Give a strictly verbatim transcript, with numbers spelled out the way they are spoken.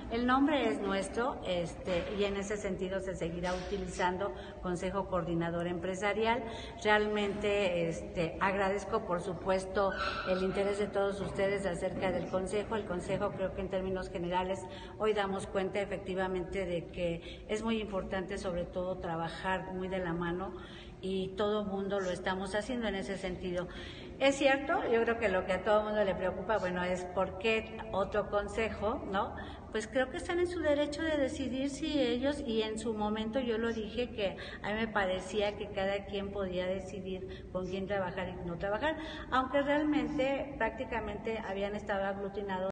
el nombre es nuestro, este, y en ese sentido se seguirá utilizando Consejo Coordinador Empresarial. Realmente este, agradezco, por supuesto, el interés de todos ustedes acerca del Consejo. El Consejo, creo que en términos generales, hoy damos cuenta efectivamente de que es muy importante, sobre todo, trabajar muy de la mano, y todo mundo lo estamos haciendo en ese sentido. Es cierto, yo creo que lo que a todo mundo le preocupa, bueno, es por qué otro consejo, ¿no? Pues creo que están en su derecho de decidir si ellos, y en su momento yo lo dije, que a mí me parecía que cada quien podía decidir con quién trabajar y no trabajar, aunque realmente prácticamente habían estado aglutinados